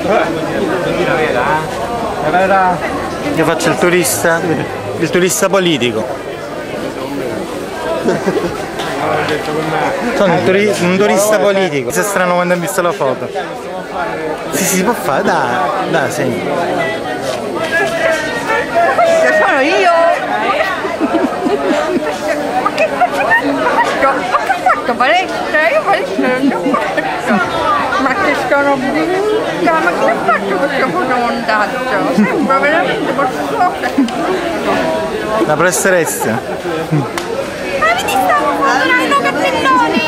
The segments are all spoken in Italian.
Io faccio il turista politico. Sono un turista politico. Se strano quando ho visto la foto. Sì, si può fare, dai, sì. Che sono io? Ma che faccio? Ma che faccio palestra? Io palestra non ho fatto. Ma che sono brutta, ma che faccio questo fotomontaggio? Sembra veramente borsosa. La presteresti? Ma vedi stavo foto, cappellone!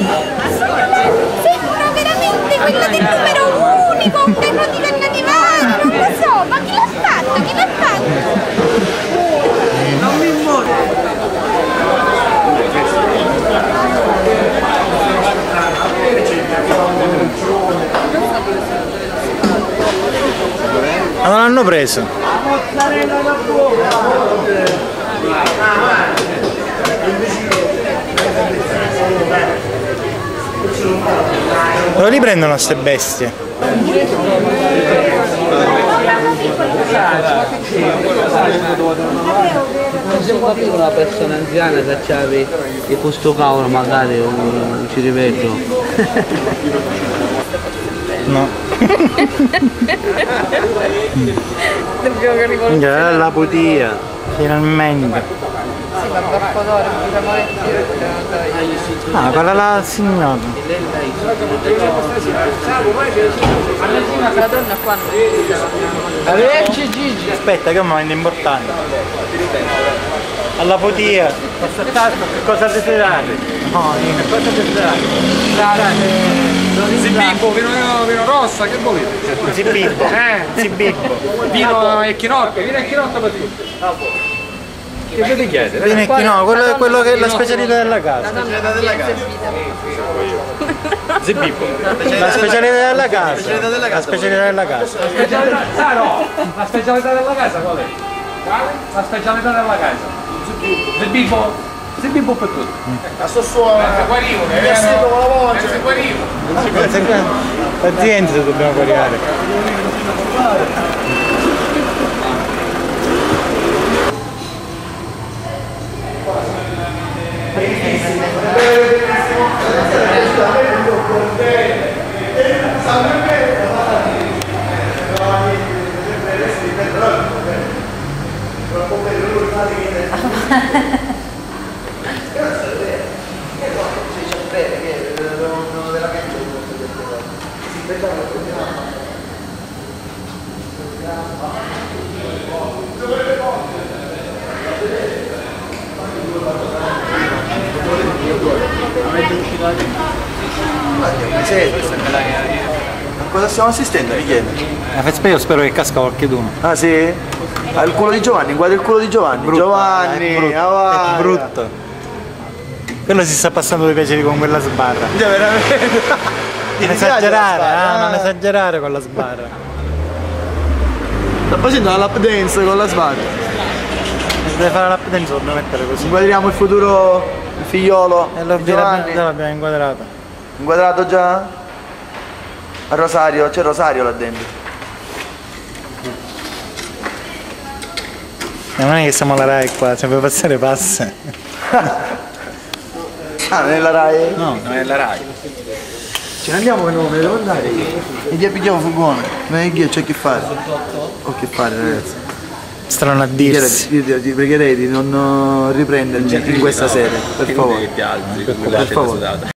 Sembra veramente quello del numero unico, un terno di Cannavale, non lo so, ma chi l'ha fatto? Chi l'ha fatto? Non mi muore! Ma non l'hanno preso. Dove li prendono queste bestie? Non si può dire una persona anziana se c'avevi di questo cavolo magari non ci rivedo. No. Minchia, la putia. Finalmente. Sì, ma Barcodoro, Ah, quella la signora. la donna qua Arrivederci Gigi. Aspetta, che è un momento importante. Alla potia. Che cosa desiderate? No, niente. Che cosa desiderate? Si bimbo, vino rossa, che volete? Si bibbo. Si bibbo. Vino e chinotto, vino e chinotto per te. Che vi chiede? Viene qui, no, quello che è la specialità della casa. la donna della casa. Si bimbo. La specialità della casa. La specialità della casa. Ah no, la specialità della casa qual è? La specialità della casa. Si bimbo. Si bimbo per tutto. La sua mi ha seguito con la voce. Pazienza, dobbiamo variare. A cosa stiamo assistendo, mi chiede? Io spero che casca qualcheduno. Ah sì? Ah, il culo di Giovanni, guarda il culo di Giovanni. Brutto, Giovanni, è brutto, avanti. è brutto. Quello si sta passando dei piaceri con quella sbarra. Cioè, veramente. Non esagerare, non esagerare con la sbarra. Sta facendo una lap dance con la sbarra. Se deve fare la dance lo dobbiamo mettere così. Inquadriamo il futuro figliolo E di Giovanni. l'abbiamo inquadrato. Inquadrato già? A Rosario, c'è Rosario là dentro. Non è che siamo alla Rai qua, se vuoi passare passa. Ah, nella Rai? No, Non è la Rai. Ce ne andiamo che non me ne devo andare io. E gli pigliamo furgone. Non è che c'è che fare. Ho che fare ragazzi. strano a dirsi. Io ti pregherei di non riprenderci in questa sede, per favore. Che ti alzi, Per favore.